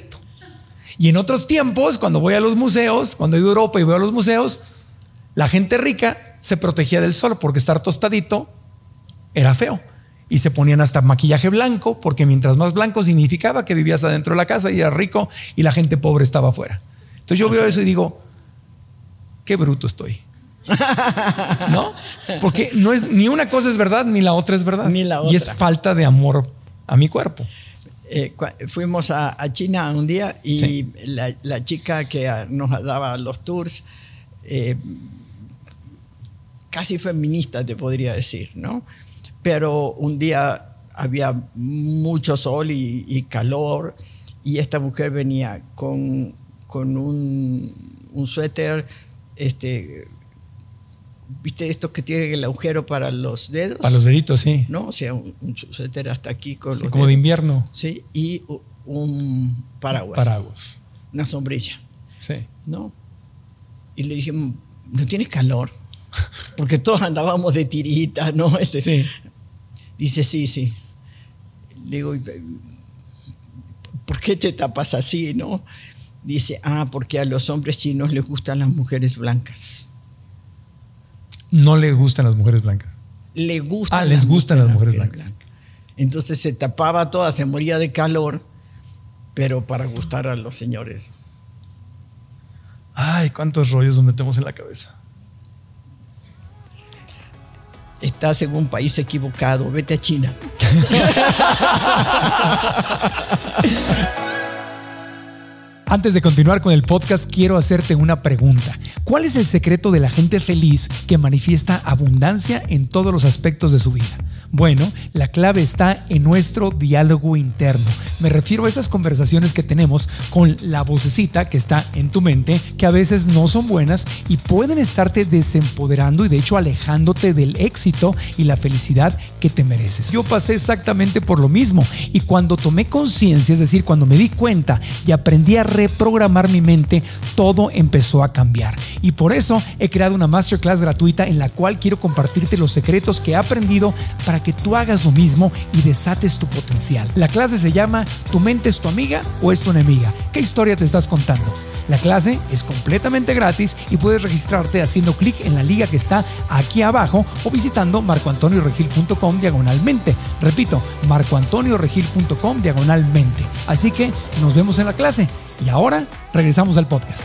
Y en otros tiempos, cuando voy a los museos, cuando he ido a Europa y voy a los museos, la gente rica se protegía del sol porque estar tostadito era feo. Y se ponían hasta maquillaje blanco porque mientras más blanco significaba que vivías adentro de la casa y eras rico y la gente pobre estaba afuera. Entonces yo veo eso y digo, qué bruto estoy. ¿No? Porque no es, ni una cosa es verdad ni la otra es verdad. Ni la otra. Y es falta de amor a mi cuerpo. Fuimos a China un día y sí. la chica que nos daba los tours, casi feminista te podría decir, ¿no? Pero un día había mucho sol y calor y esta mujer venía con un suéter, ¿viste estos que tienen el agujero para los dedos? Para los deditos, sí. ¿No? O sea, un suéter hasta aquí con sí, los como dedos. de invierno. Sí, y un paraguas. Paraguas. Una sombrilla. Sí. ¿No? Y le dije, ¿no tienes calor? Porque todos andábamos de tirita, ¿no? Sí. Dice, sí. Le digo, ¿por qué te tapas así, no? Dice, porque a los hombres chinos les gustan las mujeres blancas. No les gustan las mujeres blancas. Les gustan les gustan las mujeres blancas. Entonces se tapaba toda, se moría de calor, pero para gustar a los señores. Ay, cuántos rollos nos metemos en la cabeza. Estás en un país equivocado, vete a China. Antes de continuar con el podcast, quiero hacerte una pregunta. ¿Cuál es el secreto de la gente feliz que manifiesta abundancia en todos los aspectos de su vida? Bueno, la clave está en nuestro diálogo interno. Me refiero a esas conversaciones que tenemos con la vocecita que está en tu mente, que a veces no son buenas y pueden estarte desempoderando y de hecho alejándote del éxito y la felicidad que te mereces. Yo pasé exactamente por lo mismo y cuando tomé conciencia, es decir, cuando me di cuenta y aprendí a reprogramar mi mente, todo empezó a cambiar. Y por eso he creado una masterclass gratuita en la cual quiero compartirte los secretos que he aprendido para para que tú hagas lo mismo y desates tu potencial. La clase se llama ¿Tu mente es tu amiga o es tu enemiga? ¿Qué historia te estás contando? La clase es completamente gratis y puedes registrarte haciendo clic en la liga que está aquí abajo o visitando marcoantonioregil.com/mente. Repito, marcoantonioregil.com/mente. Así que nos vemos en la clase. Y ahora regresamos al podcast.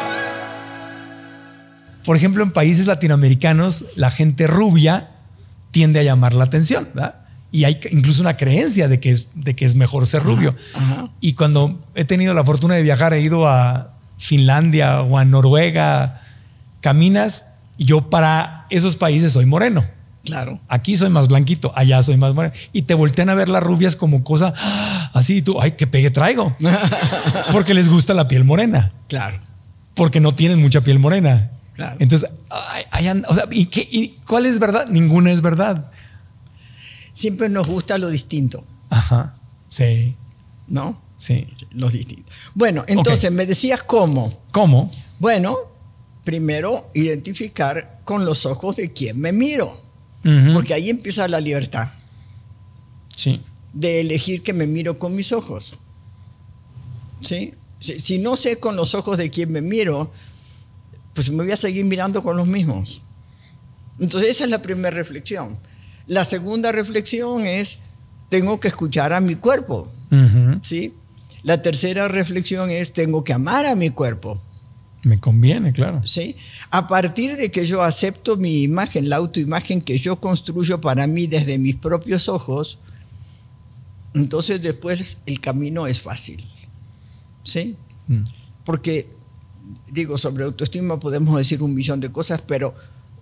Por ejemplo, en países latinoamericanos, la gente rubia tiende a llamar la atención, ¿verdad? Y hay incluso una creencia de que es mejor ser rubio. Ajá. Y cuando he tenido la fortuna de viajar, he ido a Finlandia o a Noruega, caminas, y yo para esos países soy moreno. Claro. Aquí soy más blanquito, allá soy más moreno. Y te voltean a ver las rubias como cosa así, y tú, ay, qué pegue traigo. Porque les gusta la piel morena. Claro. Porque no tienen mucha piel morena. Claro. Entonces, o sea, ¿y cuál es verdad? Ninguna es verdad. Siempre nos gusta lo distinto. Ajá, sí. ¿No? Sí. Lo distinto. Bueno, entonces me decías cómo. ¿Cómo? Bueno, primero identificar con los ojos de quién me miro. Porque ahí empieza la libertad. Sí. De elegir que me miro con mis ojos. ¿Sí? Si no sé con los ojos de quién me miro, pues me voy a seguir mirando con los mismos. Entonces esa es la primera reflexión. La segunda reflexión es, tengo que escuchar a mi cuerpo. ¿Sí? La tercera reflexión es, tengo que amar a mi cuerpo. Me conviene, claro. ¿Sí? A partir de que yo acepto mi imagen, la autoimagen que yo construyo para mí desde mis propios ojos, entonces después el camino es fácil. ¿Sí? Porque, digo, sobre autoestima podemos decir 1.000.000 de cosas, pero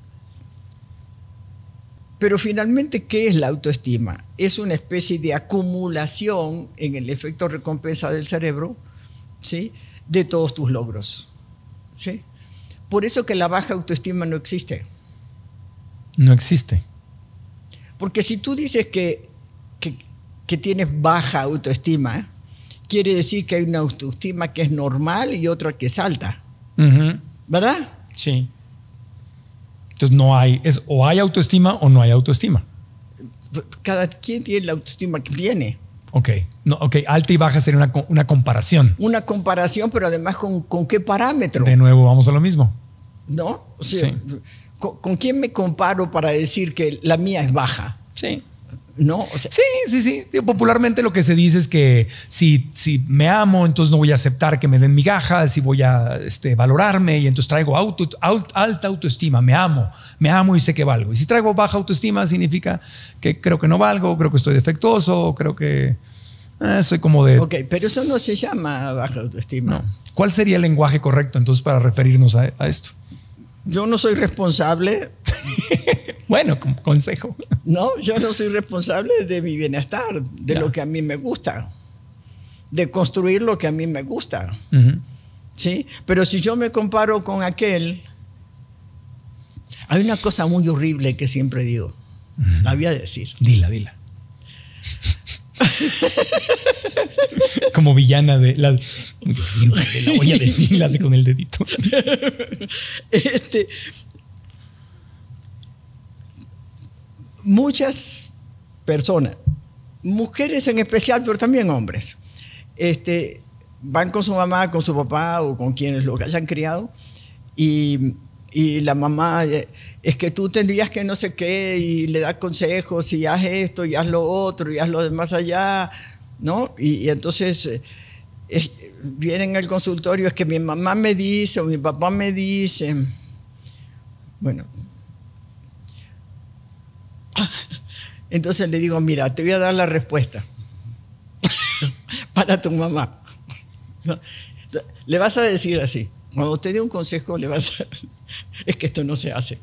finalmente, ¿qué es la autoestima? Es una especie de acumulación en el efecto recompensa del cerebro, ¿sí?, de todos tus logros. ¿Sí? Por eso que la baja autoestima no existe. No existe. Porque si tú dices que tienes baja autoestima, quiere decir que hay una autoestima que es normal y otra que es alta. ¿Verdad? Sí. Entonces no hay, o hay autoestima o no hay autoestima. Cada quien tiene la autoestima que tiene. Ok, no, okay. Alta y baja sería una comparación. Una comparación, pero además ¿con qué parámetro? De nuevo vamos a lo mismo. ¿No? O sea, sí. ¿Con quién me comparo para decir que la mía es baja? Sí. ¿No? O sea, sí. Popularmente lo que se dice es que si me amo, entonces no voy a aceptar que me den migajas y voy a valorarme, y entonces traigo alta autoestima, me amo y sé que valgo. Y si traigo baja autoestima significa que creo que no valgo, creo que estoy defectuoso, creo que soy como de... Ok, pero eso no se llama baja autoestima. No. ¿Cuál sería el lenguaje correcto entonces para referirnos a esto? Yo no soy responsable. Bueno, como consejo. No, yo no soy responsable de mi bienestar, de lo que a mí me gusta, de construir lo que a mí me gusta. ¿Sí? Pero si yo me comparo con aquel, hay una cosa muy horrible que siempre digo. La voy a decir. Dila. Como villana de la voy a decir, la hace con el dedito. Muchas personas, mujeres en especial, pero también hombres, van con su mamá, con su papá o con quienes lo hayan criado, y la mamá, es que tú tendrías que no sé qué, y le da consejos, y haz esto, y haz lo otro, y haz lo de más allá, ¿no? Y entonces vienen al consultorio, es que mi mamá me dice o mi papá me dice. Bueno, entonces le digo, mira, te voy a dar la respuesta para tu mamá. Le vas a decir así, cuando te dé un consejo, le vas a... Es que esto no se hace.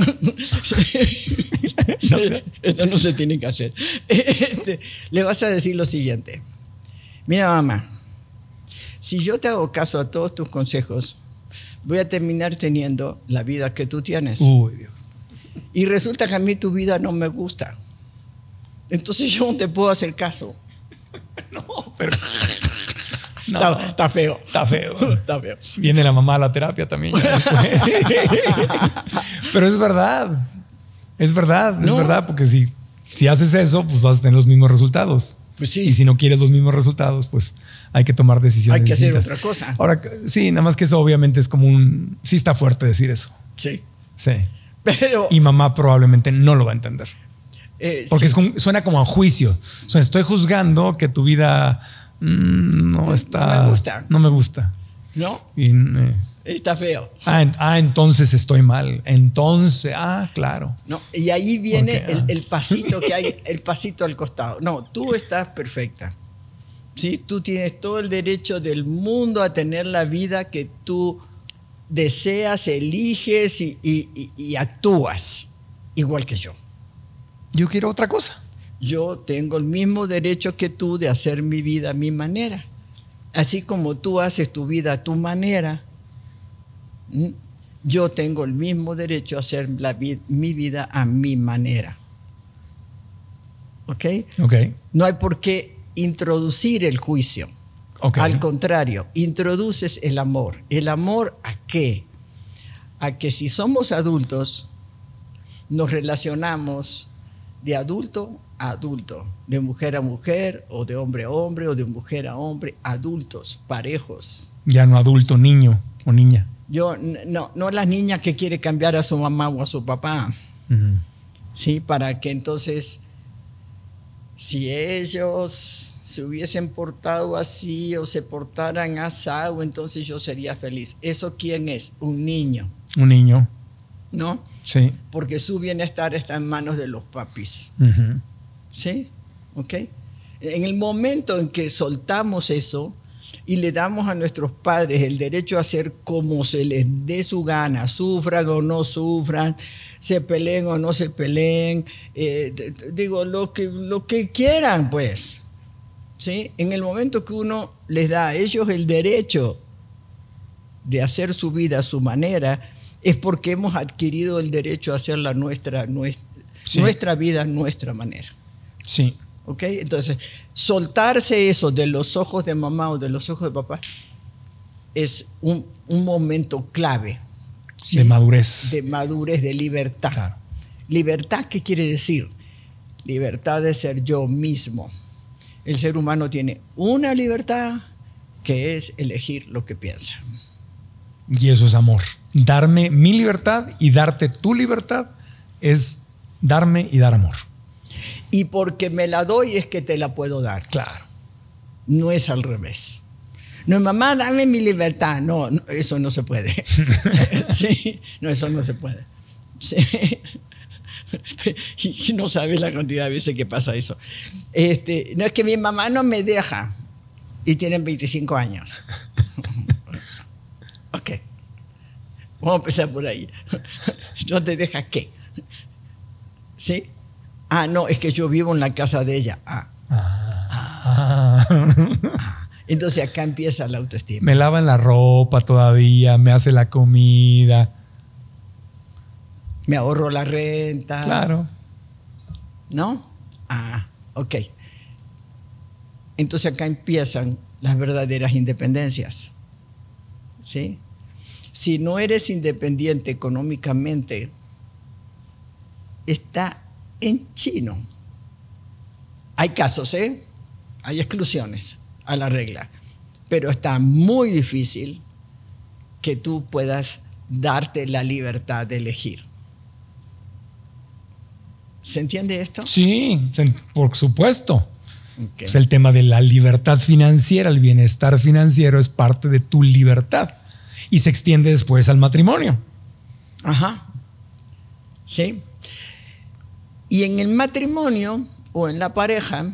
Esto no se tiene que hacer. Le vas a decir lo siguiente. Mira, mamá, si yo te hago caso a todos tus consejos, voy a terminar teniendo la vida que tú tienes. Uy, Dios. Y resulta que a mí tu vida no me gusta. Entonces yo no te puedo hacer caso. No, pero... No, está feo. Está feo. Está feo. Viene la mamá a la terapia también. Pero es verdad. Es verdad, porque si Si haces eso, pues vas a tener los mismos resultados. Pues sí. Y si no quieres los mismos resultados, pues hay que tomar decisiones Hay que distintas. hacer otra cosa. Ahora, sí, nada más que eso obviamente es como sí está fuerte decir eso. Sí. Sí. Pero, Y mamá probablemente no lo va a entender. Porque sí. suena como a juicio. O sea, estoy juzgando que tu vida no está... No me gusta. No me gusta. ¿No? Y, Está feo. entonces estoy mal. Entonces, claro. No, y ahí viene Porque, el pasito que hay, el pasito al costado. No, tú estás perfecta. ¿Sí? Tú tienes todo el derecho del mundo a tener la vida que tú deseas, eliges y actúas igual que yo. Yo quiero otra cosa. Yo tengo el mismo derecho que tú de hacer mi vida a mi manera. Así como tú haces tu vida a tu manera, yo tengo el mismo derecho a hacer mi vida a mi manera. ¿Ok? Ok. No hay por qué introducir el juicio. Ok. Al contrario, introduces el amor. ¿El amor a qué? A que si somos adultos, nos relacionamos de adulto a adulto, de mujer a mujer, o de hombre a hombre, o de mujer a hombre, adultos, parejos. Ya no adulto, niño o niña. Yo, no las niñas que quiere cambiar a su mamá o a su papá. ¿Sí? Para que entonces, si ellos se hubiesen portado así o se portaran asado, entonces yo sería feliz. ¿Eso quién es? Un niño. Un niño. ¿No? Sí. Porque su bienestar está en manos de los papis. ¿Sí? ¿Ok? En el momento en que soltamos eso y le damos a nuestros padres el derecho a hacer como se les dé su gana, sufran o no sufran, se peleen o no se peleen, digo, lo que quieran, pues. ¿Sí? En el momento que uno les da a ellos el derecho de hacer su vida a su manera, es porque hemos adquirido el derecho a hacer nuestra vida a nuestra manera. Sí. ¿Ok? Entonces, soltarse eso de los ojos de mamá o de los ojos de papá es un momento clave. ¿Sí? De madurez. De madurez, de libertad. Claro. ¿Libertad qué quiere decir? Libertad de ser yo mismo. El ser humano tiene una libertad que es elegir lo que piensa. Y eso es amor. Darme mi libertad y darte tu libertad es darme y dar amor. Y porque me la doy es que te la puedo dar. Claro. No es al revés. No, mamá, dame mi libertad. No, eso no se puede. Sí, no, eso no se puede. Sí. Y no sabes la cantidad de veces que pasa eso. No es que mi mamá no me deja y tienen 25 años. Ok. Vamos a empezar por ahí. ¿No te deja qué? ¿Sí? No, es que yo vivo en la casa de ella. Entonces acá empieza la autoestima. Me lavan la ropa todavía, me hace la comida. Me ahorro la renta. Claro. ¿No? Ok. Entonces acá empiezan las verdaderas independencias. ¿Sí? Si no eres independiente económicamente, está en chino. Hay casos, hay exclusiones a la regla, pero está muy difícil que tú puedas darte la libertad de elegir. ¿Se entiende esto? Sí, por supuesto. Okay. Es el tema de la libertad financiera, el bienestar financiero es parte de tu libertad y se extiende después al matrimonio. Ajá. Sí. Y en el matrimonio o en la pareja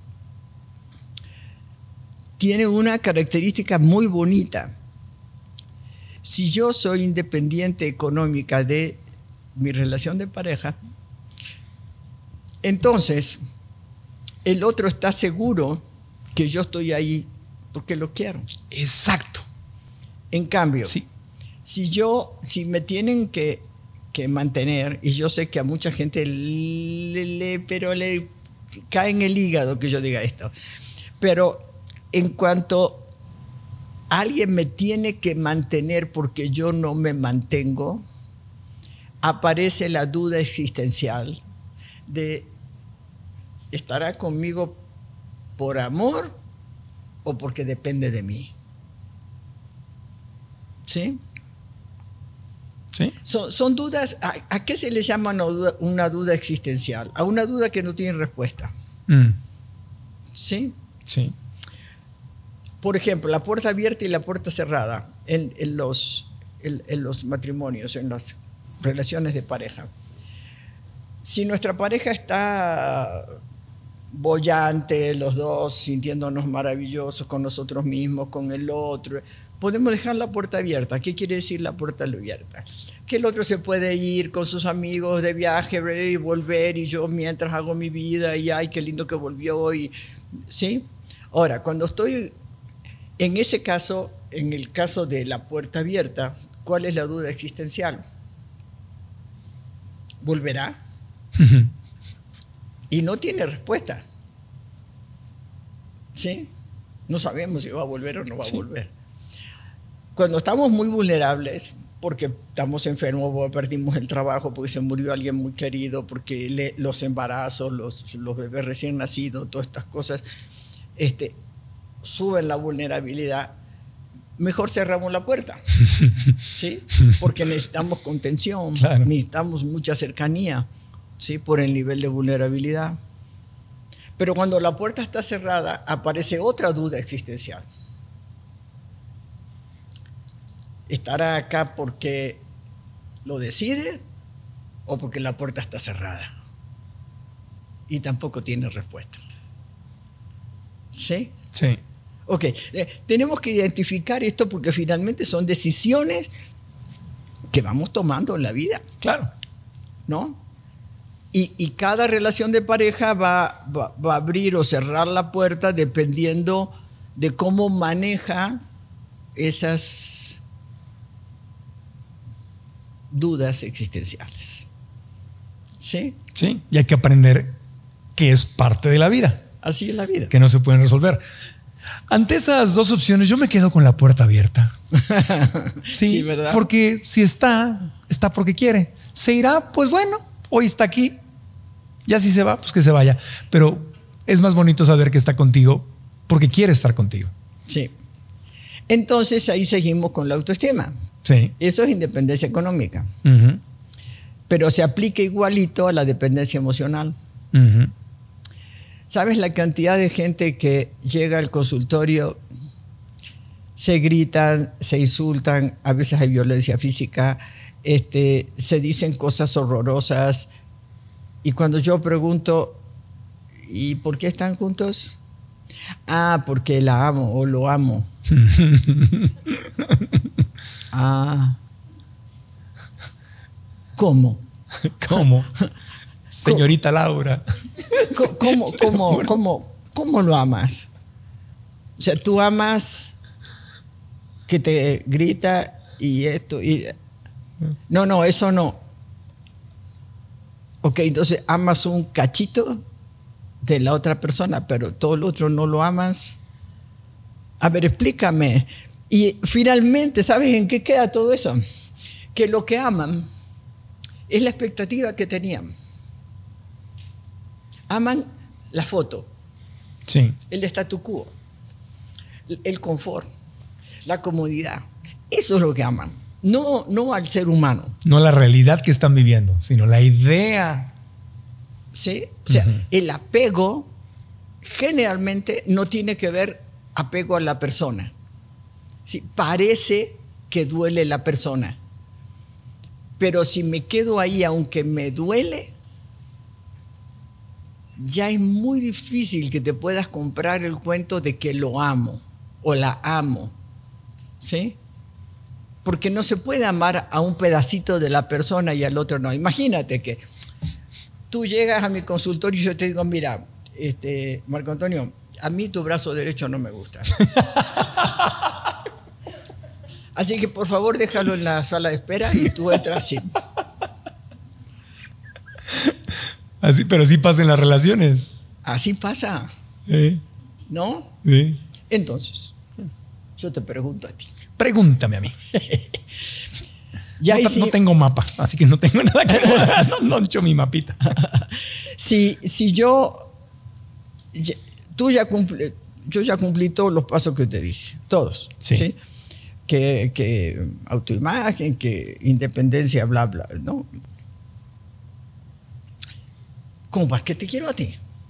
tiene una característica muy bonita. Si yo soy independiente económica de mi relación de pareja, entonces el otro está seguro que yo estoy ahí porque lo quiero. Exacto. En cambio, sí. si me tienen que mantener, y yo sé que a mucha gente pero le cae en el hígado que yo diga esto, pero en cuanto alguien me tiene que mantener porque yo no me mantengo, aparece la duda existencial de ¿estará conmigo por amor o porque depende de mí? ¿Sí? ¿Sí? Son dudas. ¿A qué se le llama una duda existencial? A una duda que no tiene respuesta. ¿Sí? Sí. Por ejemplo, la puerta abierta y la puerta cerrada en los matrimonios, en las relaciones de pareja. Si nuestra pareja está boyante, los dos sintiéndonos maravillosos con nosotros mismos, con el otro, podemos dejar la puerta abierta. ¿Qué quiere decir la puerta abierta? Que el otro se puede ir con sus amigos de viaje y volver, y yo mientras hago mi vida, y ay, qué lindo que volvió. ¿Sí? Ahora, cuando estoy en ese caso, en el caso de la puerta abierta, ¿cuál es la duda existencial? ¿Volverá? Y no tiene respuesta. ¿Sí? No sabemos si va a volver o no va a volver. Cuando estamos muy vulnerables, porque estamos enfermos, porque perdimos el trabajo, porque se murió alguien muy querido, porque los embarazos, los bebés recién nacidos, todas estas cosas, suben la vulnerabilidad, mejor cerramos la puerta. ¿Sí? Porque necesitamos contención, claro. Necesitamos mucha cercanía, ¿sí? Por el nivel de vulnerabilidad. Pero cuando la puerta está cerrada, aparece otra duda existencial. ¿Estará acá porque lo decide o porque la puerta está cerrada? Y tampoco tiene respuesta. ¿Sí? Sí. Ok, tenemos que identificar esto porque finalmente son decisiones que vamos tomando en la vida. Claro. ¿No? Y cada relación de pareja va a abrir o cerrar la puerta dependiendo de cómo maneja esas dudas existenciales. ¿Sí? Sí, y hay que aprender que es parte de la vida. Así es la vida. Que no se pueden resolver. Ante esas dos opciones, yo me quedo con la puerta abierta. Sí, ¿verdad? Porque si está porque quiere. Se irá, pues bueno, hoy está aquí. Ya si se va, pues que se vaya. Pero es más bonito saber que está contigo porque quiere estar contigo. Sí. Entonces ahí seguimos con la autoestima. Sí. Eso es independencia económica. Pero se aplica igualito a la dependencia emocional. ¿Sabes la cantidad de gente que llega al consultorio, se gritan, se insultan, a veces hay violencia física, se dicen cosas horrorosas, y cuando yo pregunto, ¿y por qué están juntos? Ah, porque la amo o lo amo. Ah, ¿cómo? ¿Cómo? Señorita Laura. ¿Cómo lo amas? O sea, tú amas que te grita y esto y... No, eso no. Ok, entonces amas un cachito de la otra persona, pero todo lo otro no lo amas. A ver, explícame. Y finalmente, ¿sabes en qué queda todo eso? Que lo que aman es la expectativa que tenían. Aman la foto, sí, el statu quo, el confort, la comodidad. Eso es lo que aman. No al ser humano. No la realidad que están viviendo, sino la idea. ¿Sí? O sea, el apego generalmente no tiene que ver apego a la persona. ¿Sí? Parece que duele la persona. Pero si me quedo ahí aunque me duele, ya es muy difícil que te puedas comprar el cuento de que lo amo o la amo. ¿Sí? Porque no se puede amar a un pedacito de la persona y al otro no. Imagínate que tú llegas a mi consultorio y yo te digo, mira, Marco Antonio, a mí tu brazo derecho no me gusta. Así que por favor déjalo en la sala de espera y tú entras así. Así, pero así pasa en las relaciones. Así pasa. Sí. ¿No? Sí. Entonces, yo te pregunto a ti. Pregúntame a mí. Ya no tengo mapa, así que no tengo nada que ver. No he hecho mi mapita. Si yo yo ya cumplí todos los pasos que te dije, todos. Sí. ¿Sí? Que autoimagen, que independencia, bla, bla, ¿no? ¿Cómo vas? ¿Qué te quiero a ti?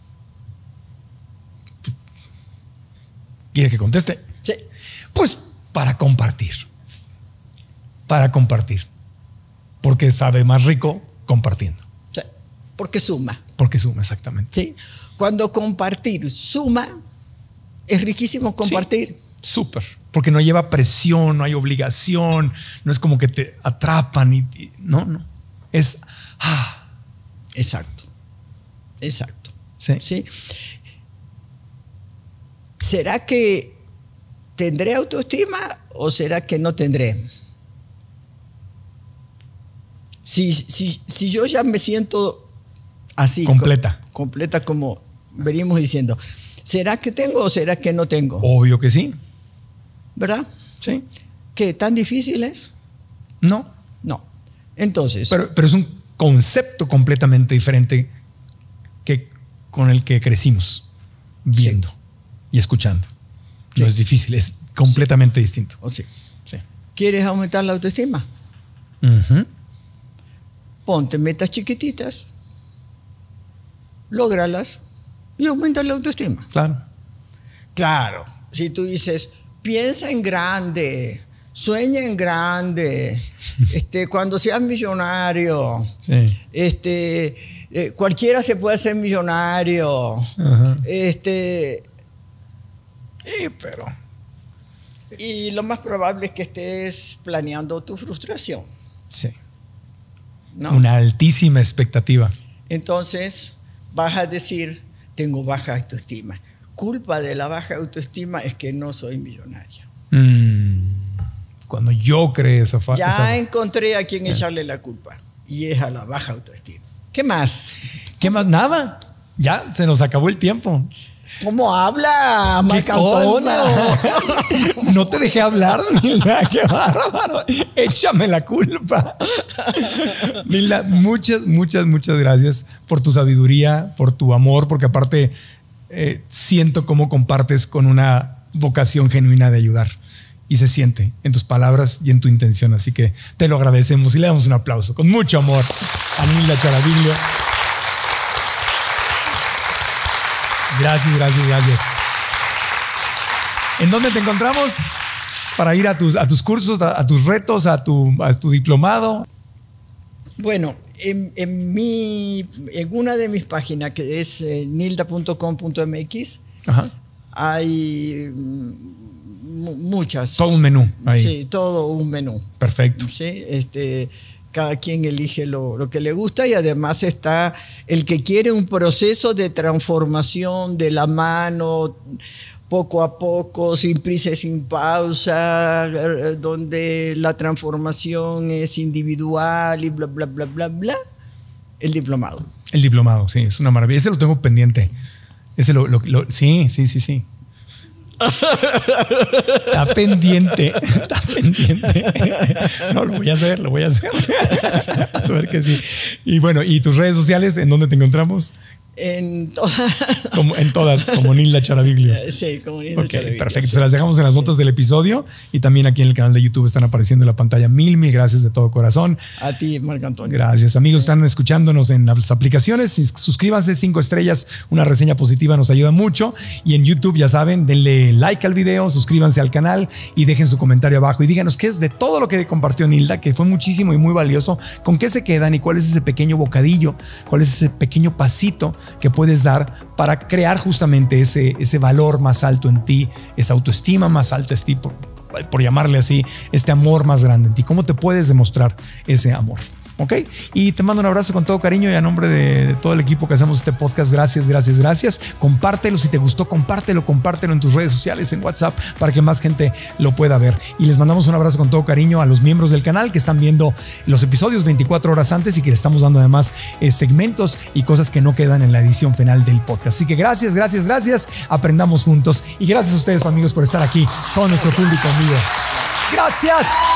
¿Quiere que conteste? Sí. Pues para compartir. Para compartir. Porque sabe más rico compartiendo. Sí. Porque suma. Porque suma, exactamente. Sí. Cuando compartir suma, es riquísimo compartir. Sí, súper. Porque no lleva presión, no hay obligación, no es como que te atrapan y no. Es Exacto. Exacto. Sí. ¿Sí? ¿Será que tendré autoestima o será que no tendré? Si yo ya me siento así. Completa. Completa como venimos diciendo. ¿Será que tengo o será que no tengo? Obvio que sí. ¿Verdad? Sí. ¿Qué? ¿Tan difícil es? No. No. Entonces. Pero es un concepto completamente diferente que con el que crecimos viendo y escuchando. Sí. No es difícil, es completamente distinto. ¿O sí? Sí. ¿Quieres aumentar la autoestima? Uh-huh. Ponte metas chiquititas, lógralas y aumenta la autoestima. Claro. Claro, si tú dices, piensa en grande, sueña en grande, cuando seas millonario, Sí. Cualquiera se puede hacer millonario. Uh-huh. Pero. Y lo más probable es que estés planeando tu frustración. Sí. ¿No? Una altísima expectativa. Entonces vas a decir, tengo baja autoestima. Culpa de la baja autoestima es que no soy millonaria. Cuando yo creé esa Ya encontré a quien echarle la culpa y es a la baja autoestima. ¿Qué más? ¿Qué más? Nada. Ya se nos acabó el tiempo. ¿Cómo habla Marco Antonio? No te dejé hablar, Nilda. Qué bárbaro. Échame la culpa. Nilda, muchas gracias por tu sabiduría, por tu amor, porque aparte siento cómo compartes con una vocación genuina de ayudar. Y se siente en tus palabras y en tu intención. Así que te lo agradecemos y le damos un aplauso con mucho amor a Nilda Charaviglio. Gracias. ¿En dónde te encontramos para ir a tus cursos, a tus retos, a tu diplomado? Bueno, en una de mis páginas, que es nilda.com.mx, hay muchas. Todo un menú ahí. Sí, todo un menú. Perfecto. Sí, cada quien elige lo que le gusta y además está el que quiere un proceso de transformación de la mano, poco a poco, sin prisa y sin pausa, donde la transformación es individual y bla, bla, bla, bla, bla. El diplomado. El diplomado, sí, es una maravilla. Ese lo tengo pendiente. Ese sí. Está pendiente. No, lo voy a hacer. A ver que sí. Y bueno, ¿y tus redes sociales en dónde te encontramos? En todas, como Nilda Charaviglio. Sí, como Nilda Charaviglio. Perfecto. Se las dejamos en las notas del episodio y también aquí en el canal de YouTube están apareciendo en la pantalla. Mil gracias de todo corazón. A ti, Marco Antonio. Gracias, amigos. Están escuchándonos en las aplicaciones. Suscríbanse, 5 estrellas, una reseña positiva nos ayuda mucho. Y en YouTube, ya saben, denle like al video, suscríbanse al canal y dejen su comentario abajo y díganos qué es de todo lo que compartió Nilda, que fue muchísimo y muy valioso, con qué se quedan y cuál es ese pequeño bocadillo, cuál es ese pequeño pasito que puedes dar para crear justamente ese valor más alto en ti, esa autoestima más alta en ti, por llamarle así, este amor más grande en ti. ¿Cómo te puedes demostrar ese amor? ¿Ok? Y te mando un abrazo con todo cariño y a nombre de todo el equipo que hacemos este podcast, gracias. Compártelo, si te gustó, compártelo en tus redes sociales, en WhatsApp, para que más gente lo pueda ver. Y les mandamos un abrazo con todo cariño a los miembros del canal que están viendo los episodios 24 horas antes y que les estamos dando además segmentos y cosas que no quedan en la edición final del podcast. Así que gracias. Aprendamos juntos y gracias a ustedes, amigos, por estar aquí con nuestro público amigo. Gracias.